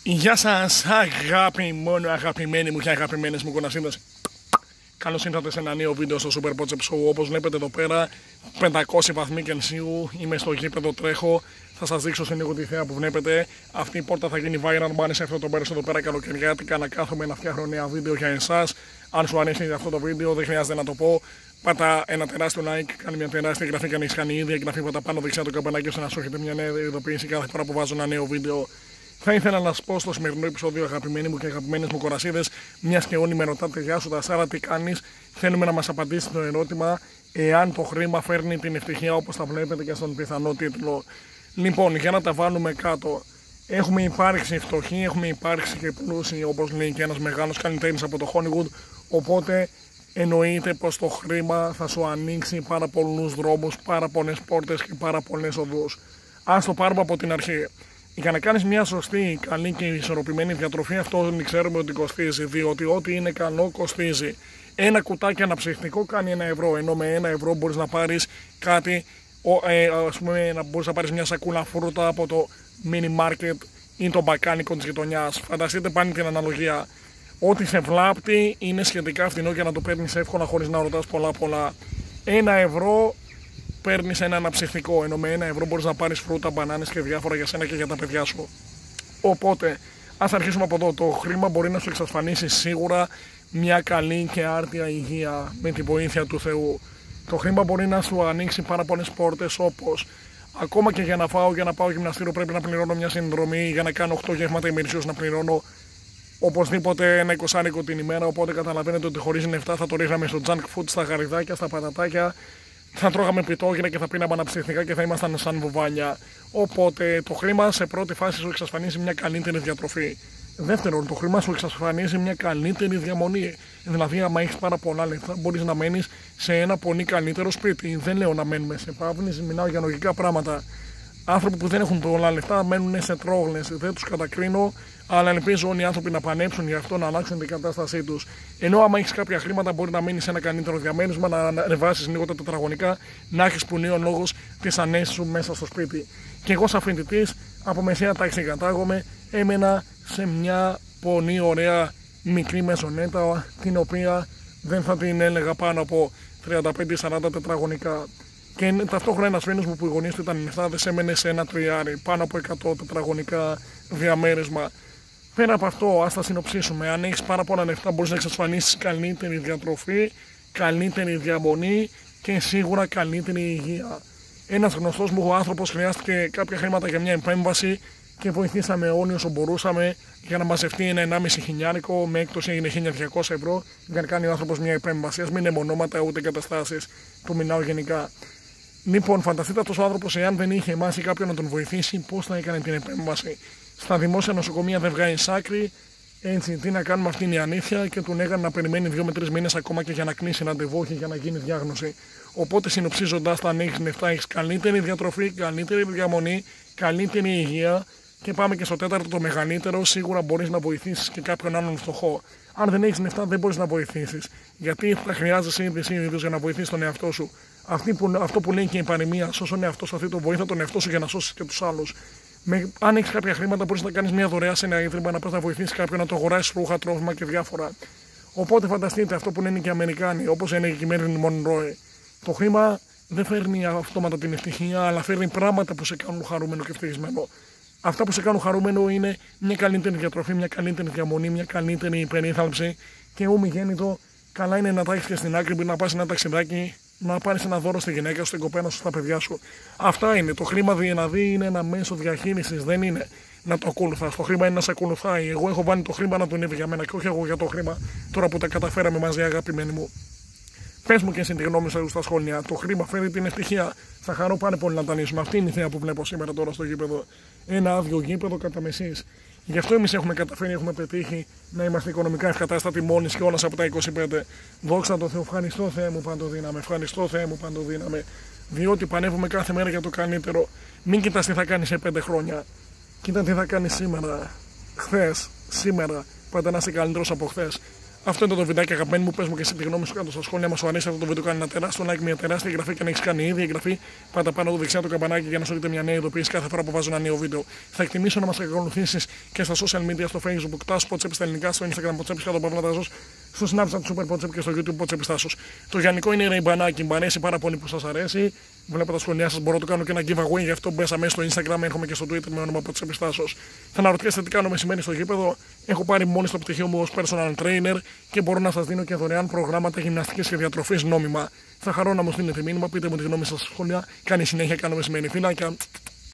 Γεια σας αγαπημένοι μου και αγαπημένες μου κονασίδες. Καλώς ήρθατε σε ένα νέο βίντεο στο Super Potsep Show. Όπως βλέπετε εδώ πέρα, 500 βαθμοί Κελσίου, είμαι στο γήπεδο, τρέχω. Θα σας δείξω σε λίγο τη θέα που βλέπετε. Αυτή η πόρτα θα γίνει viral, μου άρεσε αυτό το μέρος εδώ πέρα καλοκαιριάτικα, να κάθομαι να φτιάχνω νέα βίντεο για εσάς. Αν σου αρέσει αυτό το βίντεο, δεν χρειάζεται να το πω. Πάτα ένα τεράστιο like, κάνει μια τεράστια εγγραφή και αν έχεις κάνει ήδη εγγραφή, πάτα πάνω δεξιά το καμπανάκι ώστε να σου έχετε μια νέα ειδοποίηση κάθε φορά που βάζω ένα νέο βίντεο. Θα ήθελα να σας πω στο σημερινό επεισόδιο, αγαπημένοι μου και αγαπημένες μου κορασίδες, μιας και όλοι με ρωτάτε, γεια σου Δασάρα, τι κάνεις, θέλουμε να μας απαντήσει το ερώτημα εάν το χρήμα φέρνει την ευτυχία, όπως τα βλέπετε και στον πιθανό τίτλο. Λοιπόν, για να τα βάλουμε κάτω, έχουμε υπάρξει φτωχοί, έχουμε υπάρξει και πλούσιοι, όπως λέει και ένας μεγάλος καλλιτέχνης από το Hollywood, οπότε εννοείται πως το χρήμα θα σου ανοίξει πάρα πολλούς δρόμους, πάρα πολλές πόρτες και πάρα πολλές οδούς. Ας το πάρουμε από την αρχή. Για να κάνεις μια σωστή, καλή και ισορροπημένη διατροφή, αυτό ξέρουμε ότι κοστίζει, διότι ό,τι είναι καλό κοστίζει. Ένα κουτάκι αναψυκτικό κάνει 1 ευρώ, ενώ με 1 ευρώ μπορείς να πάρεις κάτι, ας πούμε, μπορείς να πάρεις μια σακούλα φρούτα από το mini market ή το μπακάνικο της γειτονιάς. Φανταστείτε πάλι την αναλογία. Ό,τι σε βλάπτει είναι σχετικά φθηνό για να το παίρνεις εύκολα χωρίς να ρωτάς πολλά. 1 ευρώ παίρνεις ένα αναψυκτικό, ενώ με 1 ευρώ μπορείς να πάρεις φρούτα, μπανάνες και διάφορα για σένα και για τα παιδιά σου. Οπότε, ας αρχίσουμε από εδώ. Το χρήμα μπορεί να σου εξασφανίσει σίγουρα μια καλή και άρτια υγεία με τη βοήθεια του Θεού. Το χρήμα μπορεί να σου ανοίξει πάρα πολλές πόρτες, όπως ακόμα και για να φάω, για να πάω γυμναστήριο πρέπει να πληρώνω μια συνδρομή, για να κάνω 8 γεύματα ημερησίως να πληρώνω οπωσδήποτε ένα 20 την ημέρα. Οπότε καταλαβαίνετε ότι χωρίς λεφτά θα το ρίχναμε στο junk food, στα γαριδάκια, στα πατατάκια. Θα τρώγαμε πιτόγυρα και θα πίναμε αναψυκτικά και θα ήμασταν σαν βουβάνια. Οπότε το χρήμα σε πρώτη φάση σου εξασφανίζει μια καλύτερη διατροφή. Δεύτερον, το χρήμα σου εξασφανίζει μια καλύτερη διαμονή. Δηλαδή, άμα έχεις πάρα πολλά λεφτά, μπορείς να μένεις σε ένα πολύ καλύτερο σπίτι. Δεν λέω να μένουμε σε παύλες, μιλάω για λογικά πράγματα. Άνθρωποι που δεν έχουν πολλά λεφτά μένουν σε τρόγλες. Δεν τους κατακρίνω, αλλά ελπίζω όλοι οι άνθρωποι να πανέψουν γι' αυτό, να αλλάξουν την κατάστασή τους. Ενώ άμα έχεις κάποια χρήματα, μπορεί να μείνεις σε ένα καλύτερο διαμέρισμα, να ανεβάσεις λίγο τα τετραγωνικά, να έχεις που λέει ο λόγος τις ανέσεις σου μέσα στο σπίτι. Και εγώ, σαν φοιτητής, από μεσαία τάξη κατάγομαι, έμενα σε μια πολύ ωραία μικρή μεζονέτα, την οποία δεν θα την έλεγα πάνω από 35-40 τετραγωνικά. Και ταυτόχρονα ένας φίλος μου που οι γονείς του ήταν νεφτάδες έμενε σε ένα τριάρι, πάνω από 100 τετραγωνικά διαμέρισμα. Πέρα από αυτό, ας τα συνοψίσουμε. Αν έχεις πάρα πολλά λεφτά, μπορείς να εξασφαλίσεις καλύτερη διατροφή, καλύτερη διαμονή και σίγουρα καλύτερη υγεία. Ένας γνωστός μου άνθρωπος χρειάστηκε κάποια χρήματα για μια επέμβαση και βοηθήσαμε όλοι όσο μπορούσαμε για να μαζευτεί ένα 1,5 χιλιάρικο, με έκπτωση έγινε 1.200 ευρώ για να κάνει ο άνθρωπος μια επέμβαση. Ας μην είναι μονόματα ούτε εγκαταστάσεις, το μιλάω γενικά. Λοιπόν, φανταστείτε αυτός ο άνθρωπος, εάν δεν είχε εμάς ή κάποιον να τον βοηθήσει, πώς θα έκανε την επέμβαση. Στα δημόσια νοσοκομεία δεν βγάζει άκρη, έτσι τι να κάνουμε, αυτή είναι η αλήθεια, και του λέγανε να περιμένει 2 με 3 μήνες ακόμα και για να κλείσει ραντεβού και για να γίνει διάγνωση. Οπότε, συνοψίζοντας, αν έχεις λεφτά, έχεις καλύτερη διατροφή, καλύτερη διαμονή, καλύτερη υγεία. Και πάμε και στο τέταρτο, το μεγαλύτερο, σίγουρα μπορείς να βοηθήσεις και κάποιον άλλον φτωχό. Αν δεν έχεις λεφτά, δεν μπορείς να βοηθήσεις. Γιατί θα χρειάζεσαι ήδη για να βοηθήσεις τον εαυτό σου. Αυτό που λέει και η παροιμία, σώσον τον εαυτό σου, το βοήθα τον εαυτό σου για να σώσεις και τους άλλους. Αν έχεις κάποια χρήματα, μπορείς να κάνεις μια δωρεά σε ένα ίδρυμα, να πας να βοηθήσεις κάποιον, να το αγοράσεις ρούχα, τρόφιμα και διάφορα. Οπότε φανταστείτε αυτό που λένε και οι Αμερικάνοι, όπως έλεγε και η Μέρλιν Μονρόε. Το χρήμα δεν φέρνει αυτόματα την ευτυχία, αλλά φέρνει πράγματα που σε κάνουν χαρούμενο και ευτυχισμένο. Αυτά που σε κάνουν χαρούμενο είναι μια καλύτερη διατροφή, μια καλύτερη διαμονή, μια καλύτερη υπερήθαλψη και ομιγέννητο. Καλά είναι να τα έχεις και στην άκρη, να πας ένα ταξιδάκι, να πάρεις ένα δώρο στη γυναίκα σου, στην κοπέλα σου, στα παιδιά σου. Αυτά είναι. Το χρήμα δηλαδή είναι ένα μέσο διαχείρισης, δεν είναι να το ακολουθάς. Το χρήμα είναι να σε ακολουθάει. Εγώ έχω βάλει το χρήμα να δουλεύει για μένα και όχι εγώ για το χρήμα, τώρα που τα καταφέραμε μαζί, αγαπημένοι μου. Πες μου και εσύ τη γνώμη σου στα σχόλια. Το χρήμα φέρει την ευτυχία. Θα χαρώ πάρα πολύ να τα λύσουμε. Αυτή είναι η θέα που βλέπω σήμερα τώρα στο γήπεδο. Ένα άδειο γήπεδο κατά μεσής. Γι' αυτό εμείς έχουμε καταφέρει, έχουμε πετύχει να είμαστε οικονομικά ευκατάστατοι μόλις και όλας από τα 25. Δόξα τω Θεώ, ευχαριστώ Θεέ μου παντοδύναμε. Ευχαριστώ Θεέ μου παντοδύναμε. Διότι πανεύουμε κάθε μέρα για το καλύτερο. Μην κοιτάς τι θα κάνεις σε 5 χρόνια. Κοίτα τι θα κάνεις σήμερα. Χθες, σήμερα. Πάντα να είσαι καλύτερος από χθες. Αυτό είναι το βιντεάκι, αγαπημένοι μου. Πες μου και εσύ τη γνώμη σου κάτω στα σχόλια. Μα σου αρέσει αυτό το βίντεο, κάνει ένα τεράστιο like, μια τεράστια εγγραφή. Και αν έχει κάνει ήδη εγγραφή, πάτα πάνω το δεξιά το καμπανάκι για να σου δείτε μια νέα ειδοποίηση κάθε φορά που βάζω ένα νέο βίντεο. Θα εκτιμήσω να μα ακολουθήσει και στα social media, στο Facebook, Τάσο Ποτσέπη στα ελληνικά, στο Instagram Ποτσέπη κάτω Παύλα, στο Snapchat Super Ποτσέπη και στο YouTube Ποτσέπη Τάσο. Το λιανικό είναι ρεϊμπανάκι, μου αρέσει πάρα πολύ που σα αρέσει. Βλέπω τα σχόλιά σα, μπορώ να το κάνω και ένα giveaway, γι' αυτό μπέσα μέσα στο Instagram, έρχομαι και στο Twitter με όνομα Ποτσέπη Τάσο. Θα αναρωτιέστε τι κάνω μεσημέρι στο γήπεδο. Έχω πάρει μόλις το πτυχίο μου ως personal trainer και μπορώ να σας δίνω και δωρεάν προγράμματα γυμναστικής και διατροφής νόμιμα. Θα χαρώ να μου στείλετε μήνυμα, πείτε μου τη γνώμη σας στα σχόλια. Κάνει συνέχεια, κάνω μεσημέρι. Φιλάκια.